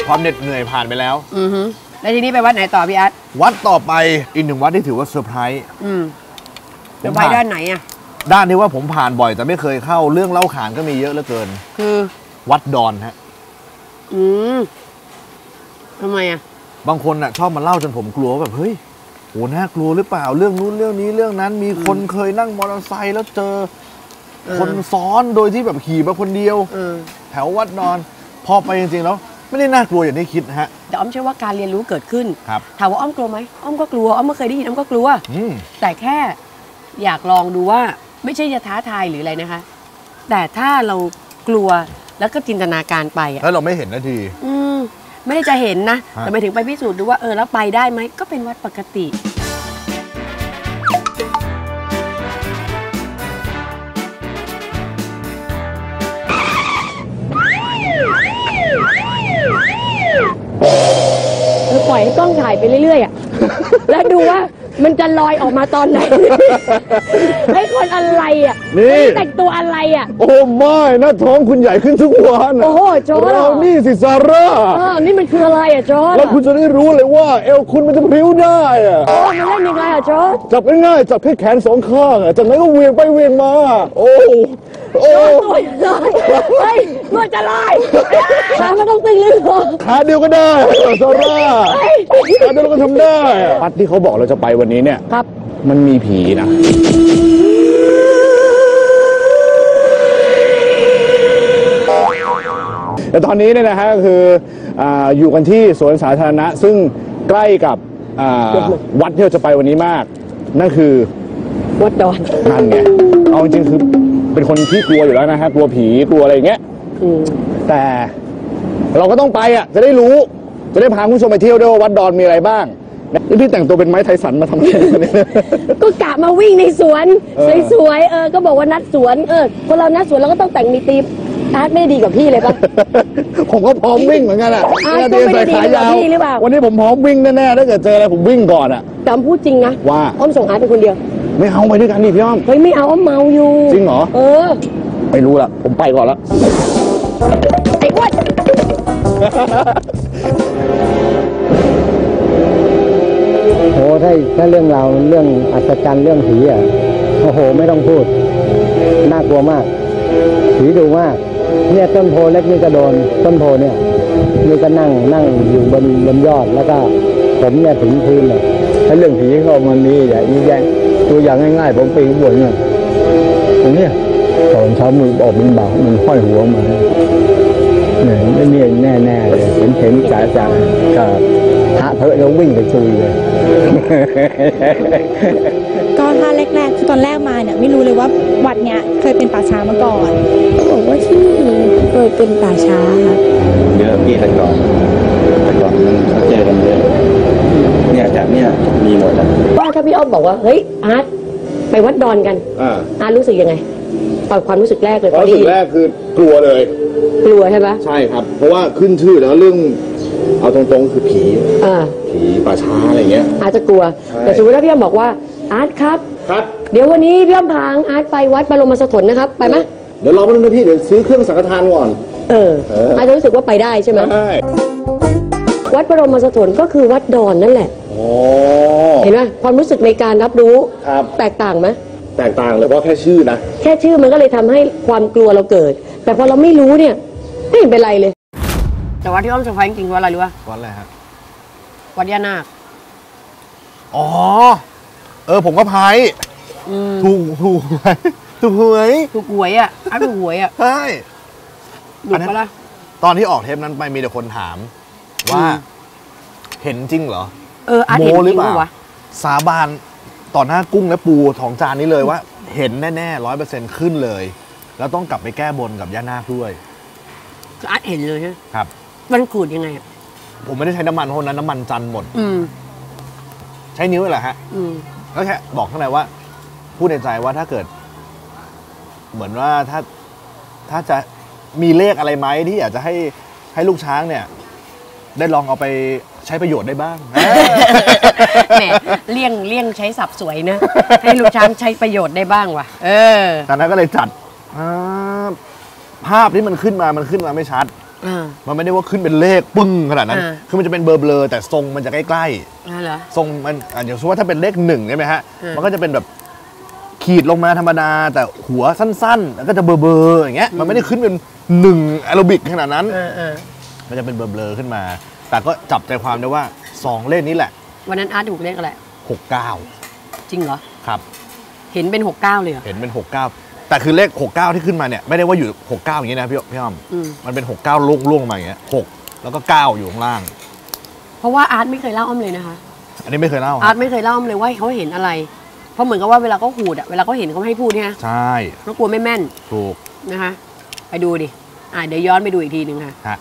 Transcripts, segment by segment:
ความเหน็ดเหนื่อยผ่านไปแล้วแล้วทีนี้ไปวัดไหนต่อพี่อาร์ตวัดต่อไปอีกหนึ่งวัดที่ถือว่าเซอร์ไพรส์จะไปด้านไหนอ่ะด้านที่ว่าผมผ่านบ่อยแต่ไม่เคยเข้าเรื่องเล่าขานก็มีเยอะเหลือเกินคือวัดดอนฮะทำไมอ่ะบางคนอ่ะชอบมาเล่าจนผมกลัวแบบเฮ้ยโหน่ากลัวหรือเปล่าเรื่องนู้นเรื่องนี้เรื่องนั้นมีคนเคยนั่งมอเตอร์ไซค์แล้วเจอคนซ้อนโดยที่แบบขี่มาคนเดียวแถววัดดอนพอไปจริงๆแล้วไม่ได้น่ากลัวอย่างที่คิดฮะแต่อ้อมเชื่อว่าการเรียนรู้เกิดขึ้นครับถามว่าอ้อมกลัวไหมอ้อมก็กลัวอ้อมไม่เคยได้ยินอ้อมก็กลัวแต่แค่อยากลองดูว่าไม่ใช่จะท้าทายหรืออะไรนะคะแต่ถ้าเรากลัวแล้วก็จินตนาการไปแล้วเราไม่เห็นนาทีไม่ได้จะเห็นนะแต่ไปถึงไปพิสูจน์ดูว่าแล้วไปได้ไหมก็เป็นวัดปกติปล่อยให้กล้องถ่ายไปเรื่อยๆแล้วดูว่ามันจะลอยออกมาตอนไหนให้คนอะไรนี่แต่งตัวอะไรโอ้ไม่นะท้องคุณใหญ่ขึ้นทุกวันโอ้โหโจ้เรานี่สิซาร่านี่มันคืออะไรโจ้แล้วคุณจะได้รู้เลยว่าเอวคุณมันจะพริ้วได้มันเล่นยังไงโจ้จับง่ายๆจับแค่แขนสองข้างจากนั้นก็เวียงไปเวียงมาโอ้ตัวลอยเฮ้ยมันจะลอยขาไม่ต้องตึงเลยขาเดียวก็ได้ซาร่าขาเดียวก็ทำได้วัดที่เขาบอกเราจะไปวันนี้เนี่ยครับมันมีผีนะแต่ตอนนี้เนี่ยนะฮะคืออยู่กันที่สวนสาธารณะซึ่งใกล้กับวัดที่เราจะไปวันนี้มากนั่นคือวัดดอนนั่นไงเอาจริงๆคือเป็นคนที่กลัวอยู่แล้วนะฮะกลัวผีกลัวอะไรอย่างเงี้ยแต่เราก็ต้องไปจะได้รู้จะได้พาคุณผู้ชมไปเที่ยวด้วยว่าวัดดอนมีอะไรบ้างพี่แต่งตัวเป็นไม้ไทสันมาทำอะไรก็กะมาวิ่งในสวนสวยๆก็บอกว่านัดสวนคนเรานัดสวนเราก็ต้องแต่งมีธีมอาร์ตไม่ดีกว่าพี่เลยปะผมก็พร้อมวิ่งเหมือนกันอาร์ตก็ไม่ดีกว่าพี่หรือเปล่าวันนี้ผมพร้อมวิ่งแน่ๆถ้าเกิดเจออะไรผมวิ่งก่อนแต่พูดจริงนะว่าอ้อมส่งอาร์ตเป็นคนเดียวไม่เอาไปด้วยกันดิพี่อ้อมเฮ้ยไม่เอาอ้อมเมาอยู่จริงเหรอไม่รู้ละผมไปก่อนละไอ้อ้วนโอ้ถ้าเรื่องเราเรื่องอัศจรรย์เรื่องผีโอ้โหไม่ต้องพูดน่ากลัวมากผีดุมากเนี่ยต้นโพเล็กนี่ก็โดนต้นโพเนี่ยนี่ก็นั่งอยู่บนยอดแล้วก็ผมเนี่ยถึงพื้นเลยถ้าเรื่องผีก็มันมีอย่างนี้แย่ตัวอย่างง่ายๆผมปีนบนเนี่ยตรงเนี้ยตอนเช้ามือออกมันเบามันห้อยหัวมาเนี่ยแน่เลยเห็นจ่าก็พระเถอะแล้ววิ่งไปซุยเลยก็ถ้าแรกๆคือตอนแรกมาเนี่ยไม่รู้เลยว่าวัดเนี้ยเคยเป็นป่าช้ามาก่อนบอกว่าที่นี่เคยเป็นป่าช้าค่ะเยอะพี่แต่ก่อนมันเจอกันเยอะเนี่ยจากเนี่ยมีหมดแล้วว่าถ้าพี่อ้อมบอกว่าเฮ้ยอาร์ตไปวัดดอนกันอาร์ตรู้สึกยังไงตอนความรู้สึกแรกเลยความรู้สึกแรกคือกลัวเลยกลัวใช่ไหมใช่ครับเพราะว่าขึ้นชื่อแล้วเรื่องเอาตรงๆคือผีป่าช้าอะไรเงี้ยอาจจะกลัวแต่สมมติถ้าพี่อ้อมบอกว่าอาร์ตครับเดี๋ยววันนี้พี่อ้อมพาอาร์ตไปวัดบรมสถนนะครับไปไหมเดี๋ยวรอแป๊บนึงนะพี่เดี๋ยวซื้อเครื่องสังฆทานก่อนอาจจะรู้สึกว่าไปได้ใช่ไหมใช่วัดบรมสถนก็คือวัดดอนนั่นแหละเห็นไหมความรู้สึกในการรับรู้แตกต่างไหมแตกต่างเลยเพราะแค่ชื่อนะแค่ชื่อมันก็เลยทำให้ความกลัวเราเกิดแต่พอเราไม่รู้เนี่ยไม่เห็นเป็นไรเลยแต่วัดที่อ้อมเซอร์ไพรส์จริงๆวัดอะไรรู้ป่ะวัดอะไรครับวัดย่านาคผมก็พายถูกหวยถูกหวยถูกหวยถูกหวยใช่ดูปะล่ะตอนที่ออกเทปนั้นไปมีแต่คนถามว่าเห็นจริงเหรอโมหรือเปล่าสาบานต่อหน้ากุ้งและปูของจานนี้เลยว่าเห็นแน่ๆ100%ขึ้นเลยแล้วต้องกลับไปแก้บนกับย่านาคด้วยอาร์ตเห็นเลยใช่ไหมครับมันขูดยังไงผมไม่ได้ใช้น้ำมันเพราะนั้นน้ำมันจันหมดใช้นิ้วแหละฮะก็แค่บอกข้างในว่าพูดในใจว่าถ้าเกิดเหมือนว่าถ้าจะมีเลขอะไรไหมที่อยากจะให้ลูกช้างเนี่ยได้ลองเอาไปใช้ประโยชน์ได้บ้างแหมเลี่ยงใช้ศัพท์สวยนะให้ลูกช้างใช้ประโยชน์ได้บ้างว่ะตอนนั้นก็เลยจัดภาพที่มันขึ้นมาไม่ชัดมันไม่ได้ว่าขึ้นเป็นเลขปึ้งขนาดนั้นคือมันจะเป็นเบลอๆแต่ทรงมันจะใกล้ๆทรงมันอย่างเช่นว่าถ้าเป็นเลข1ใช่ไหมฮะมันก็จะเป็นแบบขีดลงมาธรรมดาแต่หัวสั้นๆแล้วก็จะเบลอๆอย่างเงี้ยมันไม่ได้ขึ้นเป็น1แอโรบิกขนาดนั้นมันจะเป็นเบลอๆขึ้นมาแต่ก็จับใจความได้ว่า2เลขนี้แหละวันนั้นอาร์ตถูกเลขอะไร 69 จริงเหรอครับเห็นเป็น69เลยเหรอเห็นเป็น69แต่คือเลข69ที่ขึ้นมาเนี่ยไม่ได้ว่าอยู่69อย่างนี้นะพี่อ้อมมันเป็น69ล่วงมาอย่างเงี้ย6แล้วก็9อยู่ข้างล่างเพราะว่าอาร์ตไม่เคยเล่าอ้อมเลยนะคะอันนี้ไม่เคยเล่าอาร์ตไม่เคยเล่าอ้อมเลยว่าเขาเห็นอะไรเพราะเหมือนกับว่าเวลาเขาขูดเวลาเขาเห็นเขาให้พูดเนี่ยใช่เพราะกลัวไม่แม่นถูกนะคะไปดูดิเดี๋ยวย้อนไปดูอีกทีหนึ่งค่ะ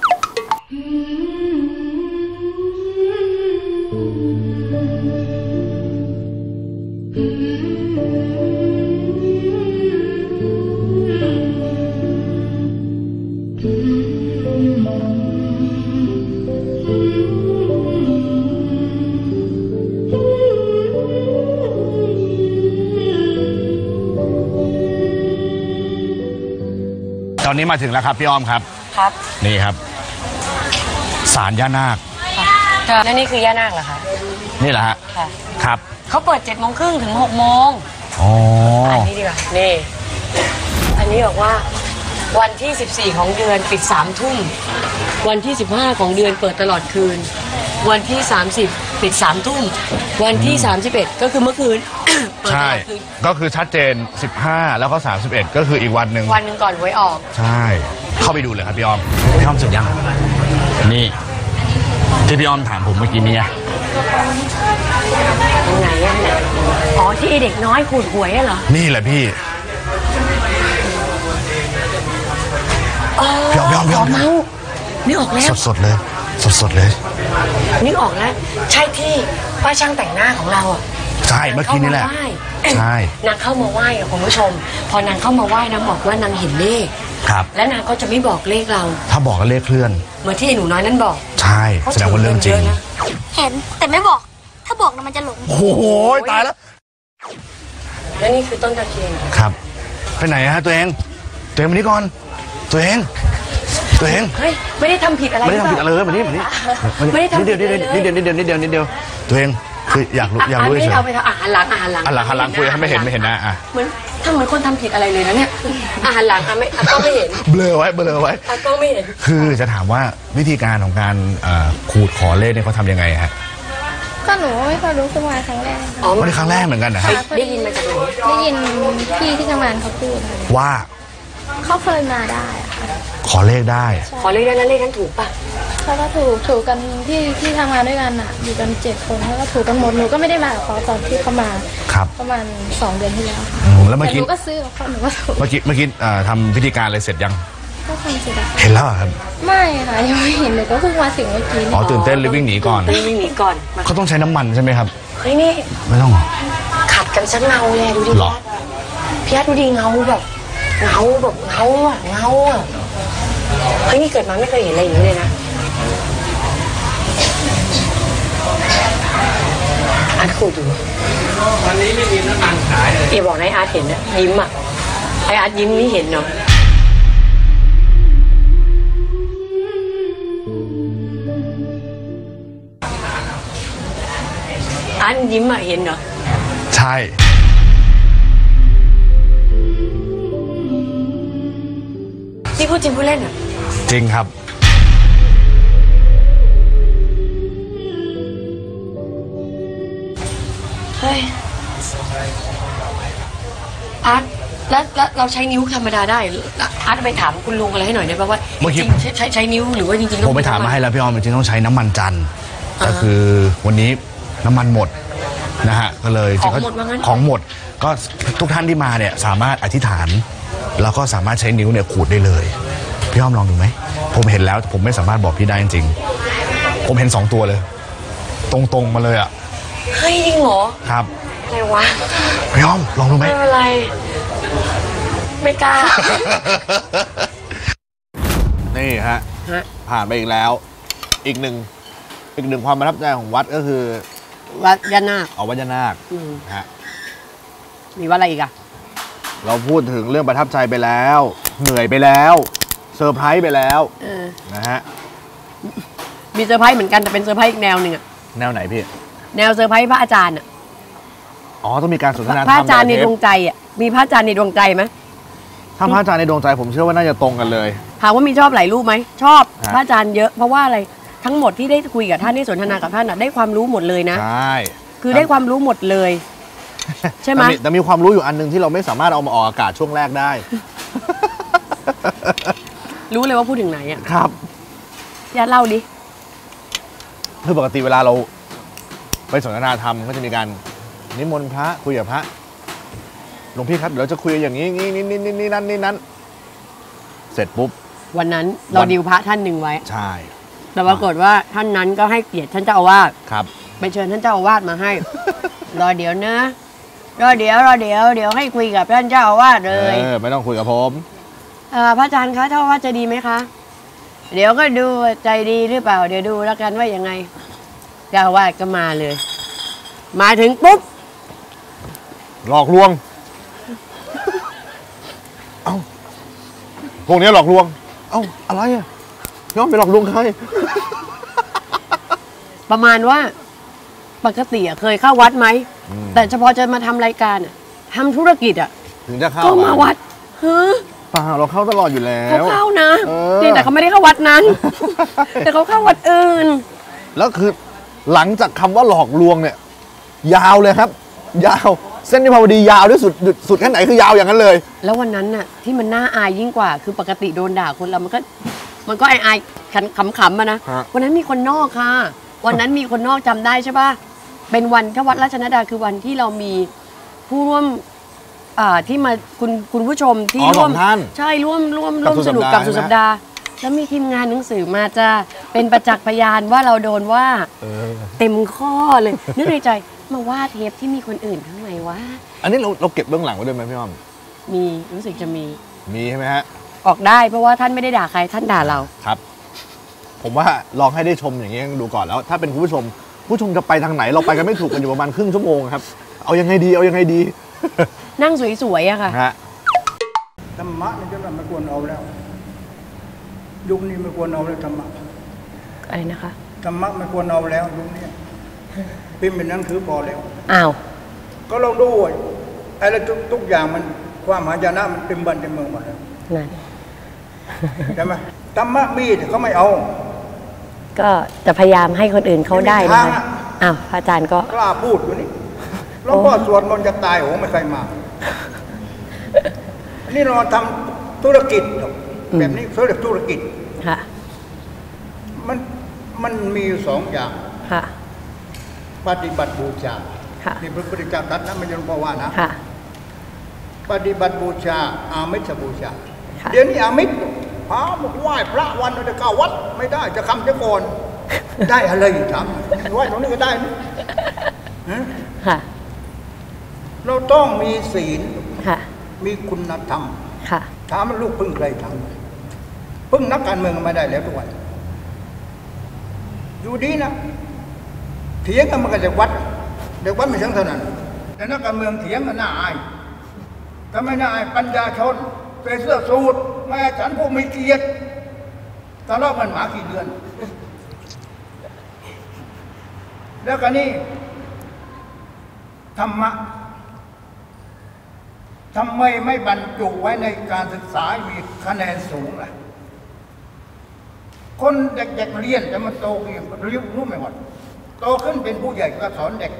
ตอนนี้มาถึงแล้วครับพี่อ้อมครับนี่ครับศาลย่านาคแล้วนี่คือย่านาคเหรอคะนี่แหละฮะครับเขาเปิด7:30 นถึง6:00 นอ๋ออันนี้ดีกว่านี่อันนี้บอกว่าวันที่14ของเดือนปิด3 ทุ่มวันที่15ของเดือนเปิดตลอดคืนวันที่30ปิด3 ทุ่มวันที่31ก็คือเมื่อคืนใช่ก็คือชัดเจน15แล้วก็31ก็คืออีกวันหนึ่งก่อนหวยออกใช่เข้าไปดูเลยครับพี่อ้อมเสร็จยังนี่ที่พี่อ้อมถามผมเมื่อกี้นี้ตรงไหนอ๋อที่เด็กน้อยขูดหวยเหรอนี่แหละพี่พี่อ้อมนี่ออกแล้วสดเลยนี่ออกแล้วใช่ที่ป้าช่างแต่งหน้าของเราใช่เมื่อกี้นี่แหละใช่นางเข้ามาไหว้คุณผู้ชมพอนางเข้ามาไหว้นางบอกว่านางเห็นเลขครับและนางก็จะไม่บอกเลขเราถ้าบอกก็เลขเคลื่อนเหมือนที่หนูน้อยนั่นบอกใช่แสดงว่าเรื่องจริงเห็นแต่ไม่บอกถ้าบอกมันจะหลงโอ้โหตายแล้วและนี่คือต้นตะเคียนครับไปไหนฮะตัวเองมานี่ก่อนตัวเองเฮ้ยไม่ได้ทำผิดอะไรไม่ได้ทำผิดอะไรเลยมานี่ไม่ได้ทำนิดเดียวตัวเองคืออยากรู้เฉยเอาไปทำอาหารหลังคุยให้ไม่เห็นนะเหมือนถ้าเหมือนคนทำผิดอะไรเลยนะเนี่ยอาหารหลังก็ไม่เห็นเบลอไว้ก็ไม่เห็นคือจะถามว่าวิธีการของการขูดขอเลขเนี่ยเขาทำยังไงฮะก็หนูไม่เคยรู้ขึ้นมาครั้งแรกไม่ได้ครั้งแรกเหมือนกันนะได้ยินมาจากไหนได้ยินพี่ที่ทำงานเขาพูดว่าเขาเคยมาได้ขอเลขได้แล้วเลขนั้นถูกป่ะเขาก็ถูกกันที่ทำงานด้วยกันอยู่กัน7 คนเขาก็ถูกกันหมดหนูก็ไม่ได้มากับเขาตอนที่เขามาประมาณ2 เดือนที่แล้วแล้วเมื่อกี้หนูก็ซื้อกับเขาหนูก็ถูกเมื่อกี้ทำพิธีการอะไรเสร็จยังก็ทำเสร็จเห็นแล้วครับไม่ค่ะยังไม่เห็นเลยก็เพิ่งมาถึงเมื่อกี้ตื่นเต้นเลยวิ่งหนีก่อนเขาต้องใช้น้ำมันใช่ไหมครับเฮ้ยนี่ไม่ต้องขัดกันซะเงาเลยดูดิพี่อาร์ตดูดิเงาแบบเงาเฮ้ยนี่เกิดมาไม่เคยเห็นอะไรอย่างนี้เลยนะอาร์ตขูดอยู่วันนี้ไม่มีน้ำมันขายเลยบอกให้อาร์ตเห็นนะยิ้มไออาร์ตยิ้มนี่เห็นเนาะอาร์ตยิ้มเห็นเนาะใช่นี่พูดจริงพูดเล่นจริงครับเฮ้ยอาร์ตแล้วเราใช้นิ้วธรรมดาได้อาร์ตไปถามคุณลุงอะไรให้หน่อยได้ป่ะว่าจริงใช้นิ้วหรือว่าจริงๆผมไปถามมาให้แล้วพี่อ้อมจริงๆต้องใช้น้ำมันจันทร์ก็คือวันนี้น้ำมันหมดนะฮะก็เลยของหมดก็ทุกท่านที่มาเนี่ยสามารถอธิษฐานแล้วก็สามารถใช้นิ้วเนี่ยขูดได้เลยพี่อ้อมลองดูไหมผมเห็นแล้วผมไม่สามารถบอกพี่ได้จริงๆผมเห็น2 ตัวเลยตรงมาเลยเฮ้ยจริงเหรอครับอะไรวะพี่อ้อมลองดูไหมไม่เป็นไรไม่กล้านี่ฮะผ่านไปอีกแล้วอีกหนึ่งความประทับใจของวัดก็คือวัดย่านาควัดย่านาคฮะมีวัดอะไรอีกเราพูดถึงเรื่องประทับใจไปแล้วเหนื่อยไปแล้วเซอร์ไพรส์ไปแล้วนะฮะมีเซอร์ไพรส์เหมือนกันแต่เป็นเซอร์ไพรส์อีกแนวหนึ่งอะแนวไหนพี่แนวเซอร์ไพรส์พระอาจารย์อะอ๋อต้องมีการสนทนาธรรมพระอาจารย์ในดวงใจอะมีพระอาจารย์ในดวงใจไหมถ้าพระอาจารย์ในดวงใจผมเชื่อว่าน่าจะตรงกันเลยถามว่ามีชอบหลายรูปไหมชอบฮะพระอาจารย์เยอะเพราะว่าอะไรทั้งหมดที่ได้คุยกับท่านได้สนทนากับท่านอะได้ความรู้หมดเลยนะใช่คือได้ความรู้หมดเลย ใช่ไหมแต่มีความรู้อยู่อันนึงที่เราไม่สามารถเอามาออกอากาศช่วงแรกได้รู้เลยว่าพูดถึงไหนอะครับญาติเล่าดิคือปกติเวลาเราไปสนทนาธรรมก็จะมีการนิมนต์พระคุยกับพระหลวงพี่ครับเดี๋ยวเราจะคุยอย่างนี้นี่นั่นเสร็จปุ๊บวันนั้นเราดิวพระท่านหนึ่งไว้ใช่แต่ปรากฏว่าท่านนั้นก็ให้เกียรติท่านเจ้าอาวาสครับไปเชิญท่านเจ้าอาวาสมาให้ รอเดี๋ยวนะรอเดี๋ยวให้คุยกับท่านเจ้าอาวาสเลยไม่ต้องคุยกับผมพระอาจารย์คะเจ้าอาวาสจะดีไหมคะ เดี๋ยวก็ดูใจดีหรือเปล่าเดี๋ยวดูแล้วกันว่ายังไงเจ้าอาวาสก็มาเลย มาถึงปุ๊บหลอกลวง เอ้าพวกนี้หลอกลวง เอ้าอะไรอ่ะย้อนไปหลอกลวงใครประมาณว่าปกติอะเคยเข้าวัดไหมแต่เฉพาะจะมาทำรายการอะทำธุรกิจอะถึงจะเข้าก็มาวัดเฮ้อเปล่าเราเข้าตลอดอยู่แล้เขาวเข้านะเออเพียงแต่เขาไม่ได้เข้าวัดนั้น แต่เขาเข้าวัดอื่นแล้วคือหลังจากคำว่าหลอกลวงเนี่ย ยาวเลยครับ ยาวเส้นวิภาวดียาวด้วยสุดแค่ไหนคือยาวอย่างนั้นเลยแล้ววันนั้นน่ะที่มันน่าอายยิ่งกว่า คือปกติโดนด่าคนเรามันก็อายขำๆมานะฮะวันนั้นมีคนนอกค่ะ วันนั้นมีคนนอกจำได้ใช่ป่ะเป็นวันที่วัดราชนดาคือวันที่เรามีผู้ร่วมที่มาคุณผู้ชมที่อ๋อร่วมสองท่านใช่ร่วมกับสุดสนุกสัปดาห์กับสุดสัปดาห์แล้วมีทีมงานหนังสือมาจะเป็นประจักษ์พยานว่าเราโดนว่า เต็มข้อเลย นึกในใจมาว่าเทปที่มีคนอื่นทำไมวะอันนี้เราเก็บเบื้องหลังไว้ด้วยไหมพี่อ้อมมีรู้สึกจะมีมีใช่ไหมฮะออกได้เพราะว่าท่านไม่ได้ด่าใครท่านด่าเราครับ ผมว่าลองให้ได้ชมอย่างนี้ดูก่อนแล้ว ถ้าเป็นคุณผู้ชมจะไปทางไหนเราไปกันไม่ถูกกันอยู่ประมาณครึ่งชั่วโมงครับ เอายังไงดีนั่งสวยๆอะค่ะฮะธรรมะนี่จะไม่ควรเอาแล้ว ยุคนี้ไม่ควรเอาแล้วธรรมะอะไรนะคะธรรมะไม่ควรเอาแล้วยุคนี้พิมพ์เป็นหนังสือพอแล้วอ้าวก็ลองดูอะไรทุกอย่างมันความหายนะมันเต็มบ้านเต็มเมืองหมดแล้วนั่นใช่ไหมธรรมะมีแต่เขาไม่เอาก็จะพยายามให้คนอื่นเขาได้ไม่มีนะทางคะอะอ้าวพระอาจารย์ก็กล้าพูดอยู่นี่หลวงพ่อสวดมนต์จะตายโอ้ไม่เคยมาอันนี้เราทำธุรกิจแบบนี้เขาเรียกธุรกิจค่ะมันมีอยู่สองอย่างค่ะปฏิบัติบูชาค่ะนี่พระพุทธเจ้าตรัสนะไม่ใช่หลวงพ่อว่านะค่ะปฏิบัติบูชาอามิสบูชาค่ะเดี๋ยวนี้อามิสพามาไหว้พระวันเราจะเข้าวัดไม่ได้จะคำจะก่อน ได้อะไรทำไหว้ตรงนี้ก็ได้นะฮะค่ะเราต้องมีศีลค่ะมีคุณธรรมค่ะถามว่าลูกพึ่งใครทำพึ่งนักการเมืองไม่ได้แล้วทุกวันอยู่ดีนะเถียงกันมันก็จะวัดเด็กวัดไม่ทั้งเท่านั้นแต่นักการเมืองเถียงกันน่าอายทำไมน่าอายปัญญาชนใส่เสื้อสูทแม่ฉันผู้มีเกียรติทะเลาะกันหมากี่เดือน แล้วก็นี่ธรรมะทำไมไม่บรรจุไว้ในการศึกษามีคะแนนสูงล่ะคนเด็กๆเรียนแต่มันโตขึ้นรู้ไม่หมดโตขึ้นเป็นผู้ใหญ่ก็สอนเด็ก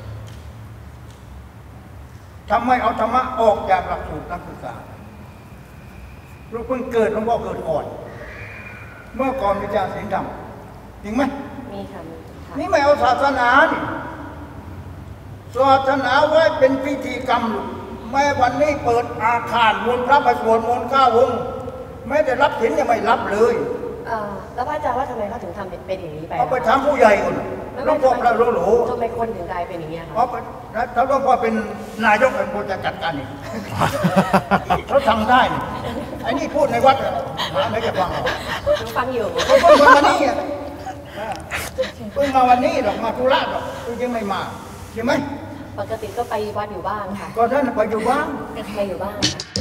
ทำไมเอาธรรมะออกจากหลักสูตรนักศึกษาลูกเพิ่งเกิดหลวงพ่อเกิดก่อน เมื่อก่อนวิชาศีลธรรมจริงไหมมีค่ะนี่ไม่เอาศาสนานี่ศาสนาไว้เป็นพิธีกรรมลูกแม้วันนี้เปิดอาคารมนต์พระไปสวดมนต์9 วงแม้แต่รับศีลยังไม่รับเลยแล้วพระอาจารย์ว่าทำไมเขาถึงทำเป็นอย่างนี้ไปเอาไปถามผู้ใหญ่ก่อนหลวงพ่อพระโลโหลทำไมคนถึงกลายเป็นอย่างนี้คะเพราะถ้าหลวงพ่อเป็นนายกเป็นคนจะจัดการเอง เขาทำได้นี่ไอ้นี่พูดในวัดอะหาไม่จะฟังหรอกฟังอยู่เขาเพิ่งมาวันนี้อะเพิ่งมาวันนี้หรอกมาธุระหรอกยังไม่มาใช่ไหมปกติก็ไปวัดอยู่บ้างค่ะก็ท่านไปอยู่บ้างไปอยู่บ้างค่ะ